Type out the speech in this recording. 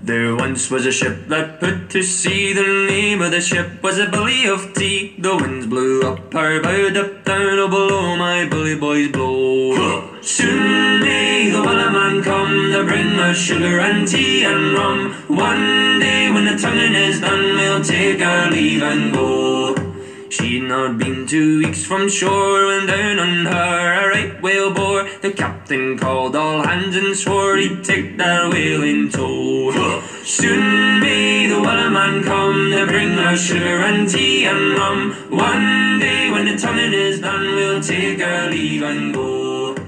There once was a ship that put to sea. The name of the ship was a Billy of Tea. The winds blew up her bow, up down, oh below my bully boys blow. Soon may the Wellerman come to bring us sugar and tea and rum. One day when the tonguing is done, we'll take our leave and go. She'd not been 2 weeks from shore when down on her a right whale bore. The captain called all hands and swore he'd take that whale in tow. Soon may the Wellerman come to bring us sugar and tea and rum. One day when the tonguing is done, we'll take our leave and go.